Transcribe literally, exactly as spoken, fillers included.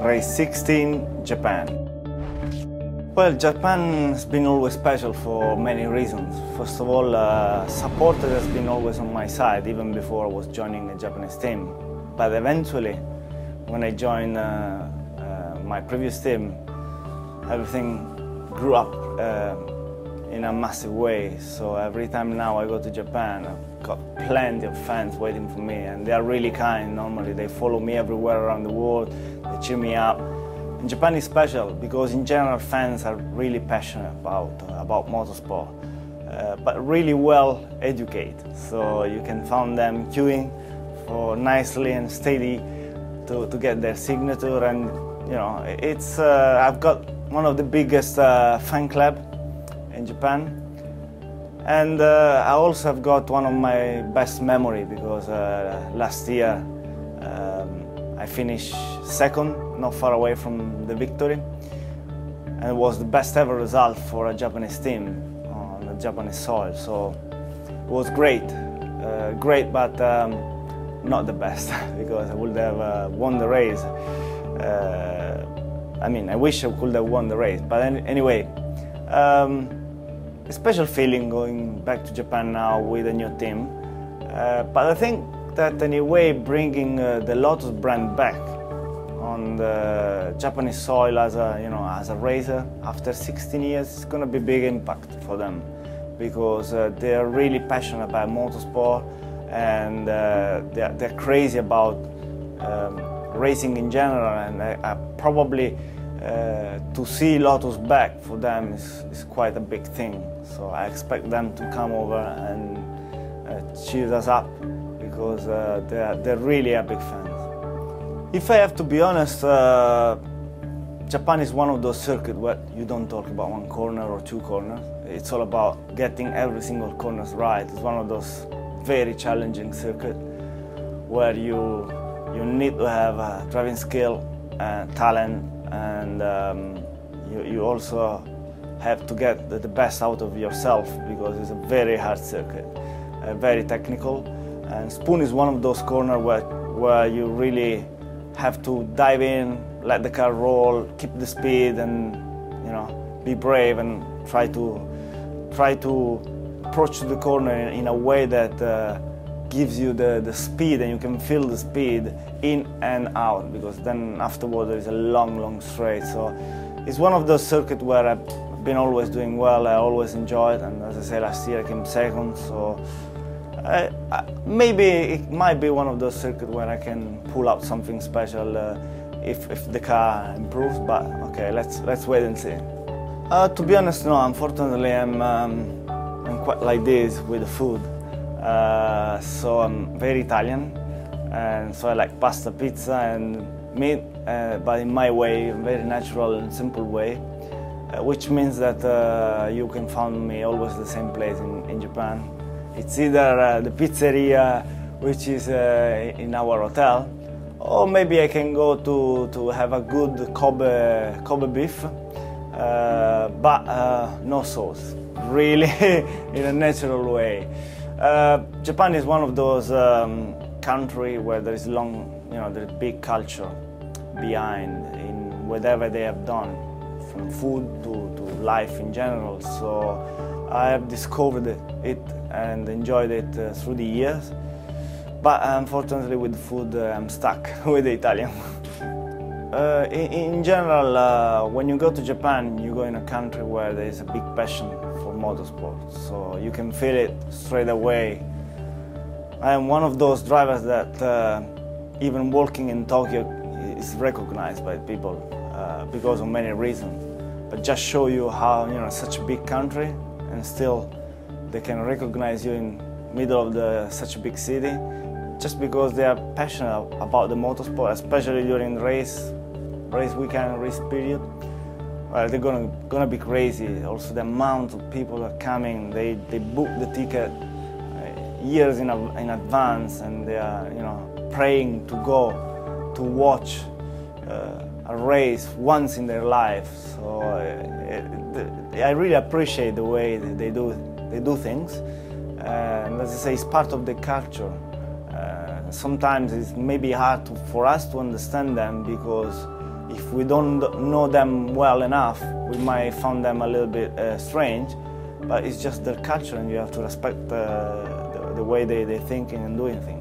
Race sixteen, Japan. Well, Japan has been always special for many reasons. First of all, uh, support has been always on my side, even before I was joining a Japanese team. But eventually, when I joined uh, uh, my previous team, everything grew up uh, in a massive way. So every time now I go to Japan, I've got plenty of fans waiting for me, and they are really kind. Normally they follow me everywhere around the world, they cheer me up. And Japan is special because in general fans are really passionate about, uh, about motorsport, uh, but really well educated. So you can find them queuing for nicely and steady to, to get their signature. And you know, it's, uh, I've got one of the biggest uh, fan club in Japan. And uh, I also have got one of my best memory because uh, last year um, I finished second, not far away from the victory. And it was the best ever result for a Japanese team on the Japanese soil. So it was great, uh, great, but um, not the best because I would have uh, won the race. Uh, I mean, I wish I could have won the race, but anyway, um, a special feeling going back to Japan now with a new team. Uh, but I think that anyway, bringing uh, the Lotus brand back on the Japanese soil as a, you know, as a racer after sixteen years, it's going to be a big impact for them because uh, they are really passionate about motorsport and uh, they're, they're crazy about um, racing in general, and I, I probably uh, to see Lotus back for them is, is quite a big thing. So I expect them to come over and uh, cheer us up because uh, they're, they're really a big fans. If I have to be honest, uh, Japan is one of those circuits where you don't talk about one corner or two corners. It's all about getting every single corner right. It's one of those very challenging circuits where you you need to have uh, driving skill and talent, and um, you, you also have to get the, the best out of yourself because it's a very hard circuit, uh, very technical. And Spoon is one of those corners where, where you really have to dive in, let the car roll, keep the speed, and you know, be brave and try to try to approach the corner in, in a way that uh, gives you the, the speed, and you can feel the speed in and out, because then afterward there is a long, long straight. So it's one of those circuits where I've been always doing well, I always enjoy it, and as I said, last year I came second, so I, I, maybe it might be one of those circuits where I can pull out something special uh, if, if the car improves, but okay, let's, let's wait and see. Uh, to be honest, no, unfortunately I'm, um, I'm quite like this with the food. Uh, so I'm very Italian, and so I like pasta, pizza and meat, uh, but in my way, a very natural and simple way, uh, which means that uh, you can find me always the same place in, in Japan. It's either uh, the pizzeria, which is uh, in our hotel, or maybe I can go to, to have a good Kobe, Kobe beef, uh, but uh, no sauce, really in a natural way. Uh, Japan is one of those um, countries where there is long, you know, there's big culture behind in whatever they have done, from food to, to life in general. So I have discovered it, it and enjoyed it uh, through the years. But unfortunately with food, uh, I'm stuck with the Italian. uh, in, in general, uh, when you go to Japan, you go in a country where there is a big passion for motorsport, so you can feel it straight away. I am one of those drivers that uh, even walking in Tokyo is recognized by people uh, because of many reasons. But just show you how, you know, such a big country and still they can recognize you in middle of the such a big city just because they are passionate about the motorsport, especially during race, race weekend, race period. Well, they're gonna gonna be crazy. Also, the amount of people are coming. They they book the ticket uh, years in a, in advance, and they are, you know, praying to go to watch uh, a race once in their life. So uh, it, I really appreciate the way they do they do things. And as I say, it's part of the culture. Uh, sometimes it's maybe hard to, for us to understand them, because if we don't know them well enough, we might find them a little bit uh, strange, but it's just their culture and you have to respect uh, the, the way they, they're thinking and doing things.